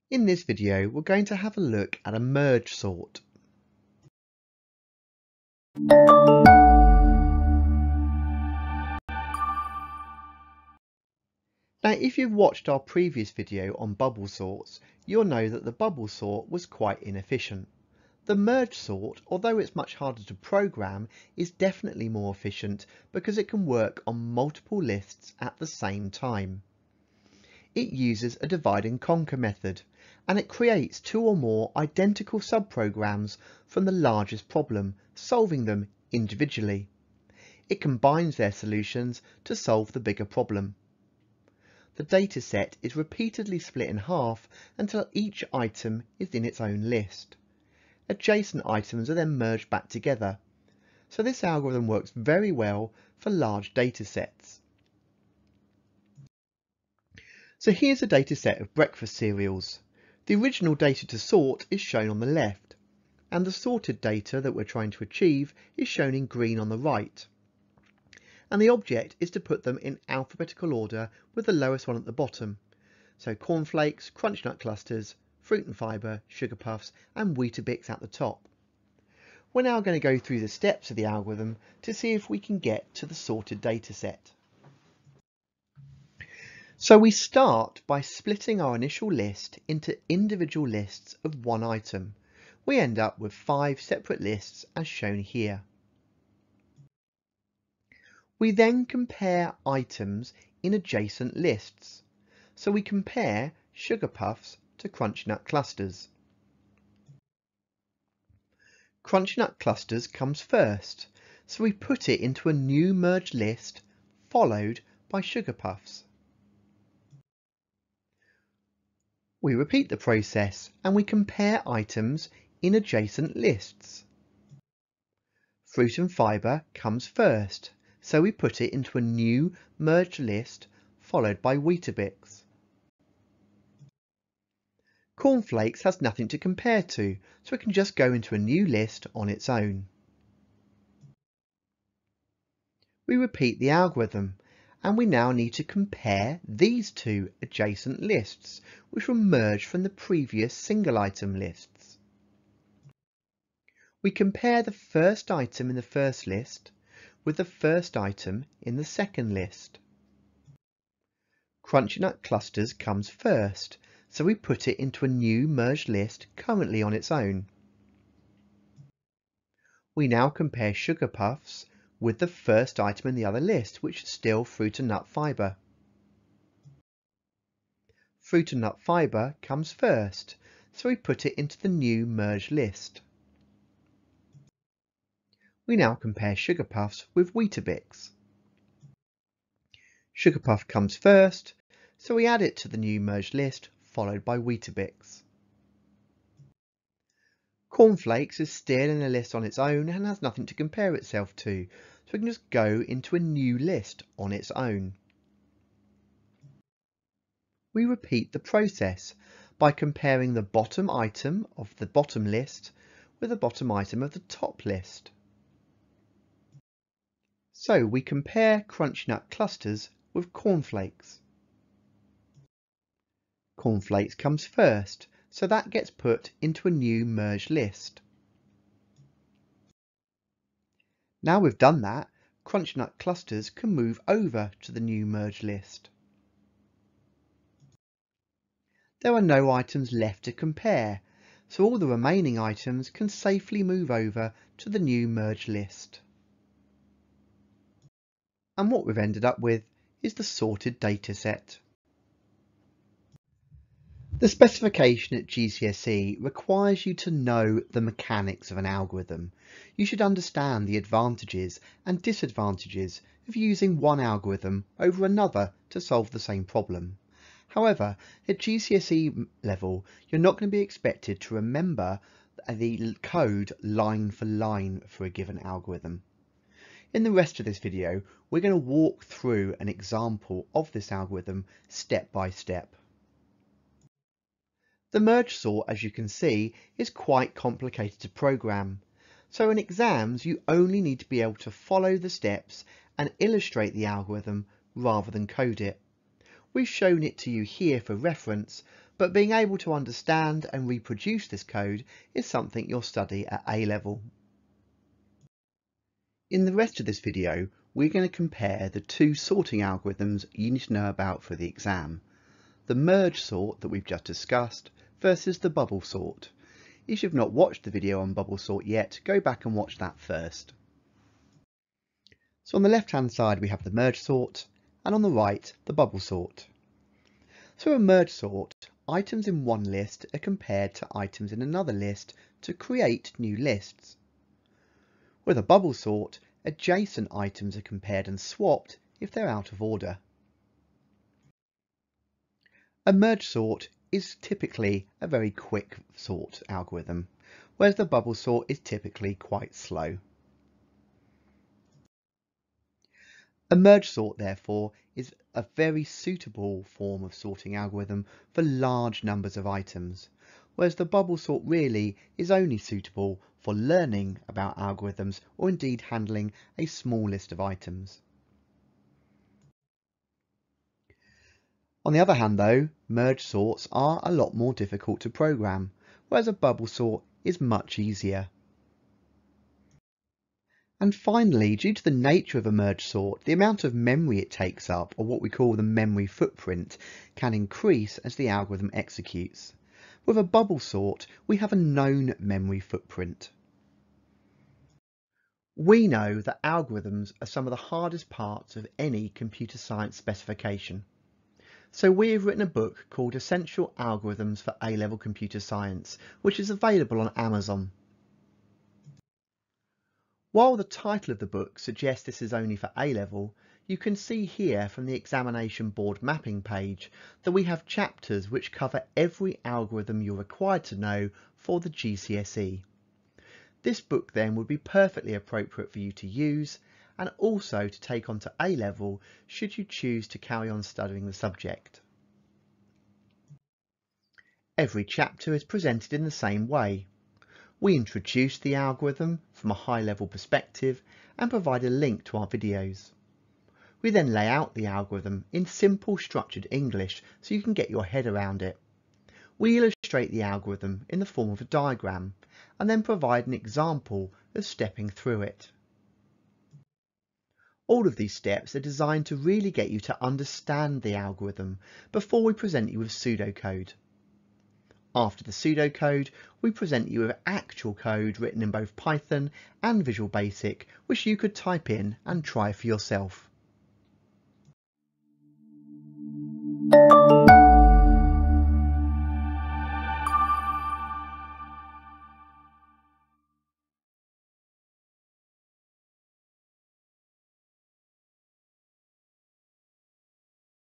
In this video, we're going to have a look at a merge sort. Now, if you've watched our previous video on bubble sorts, you'll know that the bubble sort was quite inefficient. The merge sort, although it's much harder to program, is definitely more efficient because it can work on multiple lists at the same time. It uses a divide and conquer method, and it creates two or more identical subprograms from the largest problem, solving them individually. It combines their solutions to solve the bigger problem. The dataset is repeatedly split in half until each item is in its own list. Adjacent items are then merged back together, so this algorithm works very well for large datasets. So here's a dataset of breakfast cereals. The original data to sort is shown on the left, and the sorted data that we're trying to achieve is shown in green on the right. And the object is to put them in alphabetical order with the lowest one at the bottom. So cornflakes, crunch nut clusters, fruit and fibre, sugar puffs and Weetabix at the top. We're now going to go through the steps of the algorithm to see if we can get to the sorted data set. So we start by splitting our initial list into individual lists of one item. We end up with 5 separate lists as shown here. We then compare items in adjacent lists. So we compare sugar puffs to crunch nut clusters. Crunch nut clusters comes first, so we put it into a new merged list followed by sugar puffs. We repeat the process and we compare items in adjacent lists. Fruit and fibre comes first, so we put it into a new merged list followed by Weetabix. Cornflakes has nothing to compare to, so it can just go into a new list on its own. We repeat the algorithm, and we now need to compare these two adjacent lists, which were merged from the previous single item lists. We compare the first item in the first list with the first item in the second list. Crunch nut clusters comes first, so we put it into a new merged list currently on its own. We now compare sugar puffs with the first item in the other list, which is still fruit and nut fibre. Fruit and nut fibre comes first, so we put it into the new merged list. We now compare sugar puffs with Weetabix. Sugar puff comes first, so we add it to the new merged list, followed by Weetabix. Cornflakes is still in a list on its own and has nothing to compare itself to, so we can just go into a new list on its own. We repeat the process by comparing the bottom item of the bottom list with the bottom item of the top list. So we compare crunch nut clusters with cornflakes. Cornflakes comes first, so that gets put into a new merged list. Now we've done that, crunch nut clusters can move over to the new merged list. There are no items left to compare, so all the remaining items can safely move over to the new merged list. And what we've ended up with is the sorted data set. The specification at GCSE requires you to know the mechanics of an algorithm. You should understand the advantages and disadvantages of using one algorithm over another to solve the same problem. However, at GCSE level, you're not going to be expected to remember the code line for line for a given algorithm. In the rest of this video, we're going to walk through an example of this algorithm step by step. The merge sort, as you can see, is quite complicated to program. So in exams, you only need to be able to follow the steps and illustrate the algorithm rather than code it. We've shown it to you here for reference, but being able to understand and reproduce this code is something you'll study at A level. In the rest of this video, we're going to compare the two sorting algorithms you need to know about for the exam. The merge sort that we've just discussed versus the bubble sort. If you've not watched the video on bubble sort yet, go back and watch that first. So on the left hand side we have the merge sort, and on the right the bubble sort. So a merge sort, items in one list are compared to items in another list to create new lists. With a bubble sort, adjacent items are compared and swapped if they're out of order. A merge sort is typically a very quick sort algorithm, whereas the bubble sort is typically quite slow. A merge sort, therefore, is a very suitable form of sorting algorithm for large numbers of items, whereas the bubble sort really is only suitable for learning about algorithms or indeed handling a small list of items. On the other hand though, merge sorts are a lot more difficult to program, whereas a bubble sort is much easier. And finally, due to the nature of a merge sort, the amount of memory it takes up, or what we call the memory footprint, can increase as the algorithm executes. With a bubble sort, we have a known memory footprint. We know that algorithms are some of the hardest parts of any computer science specification. So we have written a book called Essential Algorithms for A-Level Computer Science, which is available on Amazon. While the title of the book suggests this is only for A-Level, you can see here from the examination board mapping page that we have chapters which cover every algorithm you're required to know for the GCSE. This book then would be perfectly appropriate for you to use and also to take on to A-Level should you choose to carry on studying the subject. Every chapter is presented in the same way. We introduce the algorithm from a high-level perspective and provide a link to our videos. We then lay out the algorithm in simple structured English so you can get your head around it. We illustrate the algorithm in the form of a diagram and then provide an example of stepping through it. All of these steps are designed to really get you to understand the algorithm before we present you with pseudocode. After the pseudocode, we present you with actual code written in both Python and Visual Basic, which you could type in and try for yourself.